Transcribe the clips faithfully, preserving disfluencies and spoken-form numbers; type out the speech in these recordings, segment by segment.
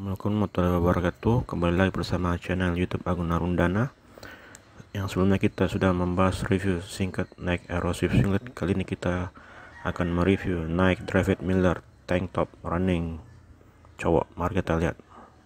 Assalamualaikum warahmatullahi wabarakatuh. Kembali lagi bersama channel YouTube Agung Narundana. Yang sebelumnya kita sudah membahas review singkat Nike Aeroswift singlet. Kali ini kita akan mereview Nike David Miller tank top running cowok. Mari kita lihat.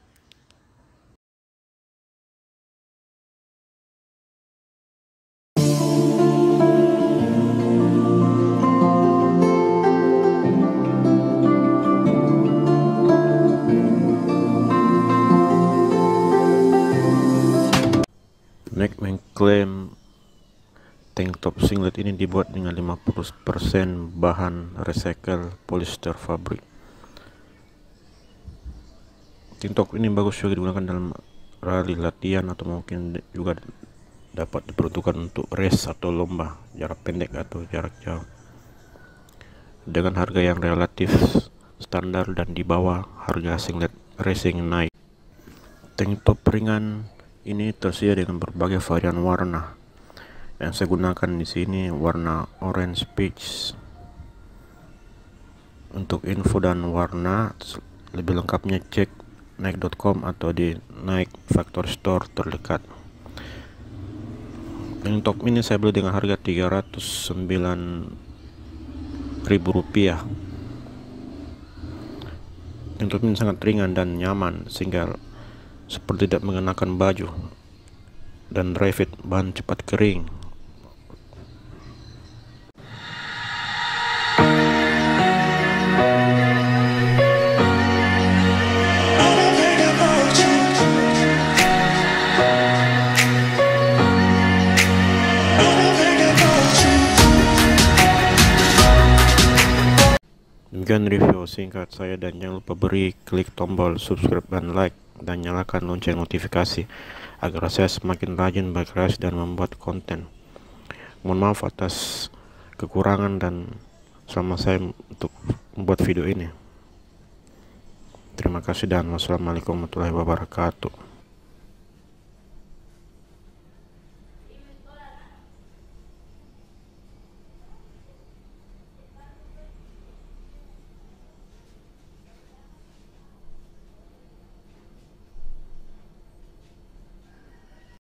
Nike mengklaim tank top singlet ini dibuat dengan lima puluh persen bahan recycle polyester fabrik. Tank top ini bagus juga digunakan dalam rally latihan atau mungkin juga dapat diperuntukkan untuk race atau lomba jarak pendek atau jarak jauh. Dengan harga yang relatif standar dan di bawah harga singlet racing Nike. Tank top ringan ini tersedia dengan berbagai varian warna. Yang saya gunakan di sini warna orange peach. Untuk info dan warna lebih lengkapnya cek nike dot com atau di Nike Factory Store terdekat. Tank top ini saya beli dengan harga tiga ratus sembilan ribu rupiah. Tank top ini sangat ringan dan nyaman sehingga seperti tidak mengenakan baju, dan dry fit, bahan cepat kering. Demikian review singkat saya, dan jangan lupa beri klik tombol subscribe dan like, dan nyalakan lonceng notifikasi agar saya semakin rajin berkreasi dan membuat konten. Mohon maaf atas kekurangan dan selama saya untuk membuat video ini. Terima kasih dan wassalamualaikum warahmatullahi wabarakatuh.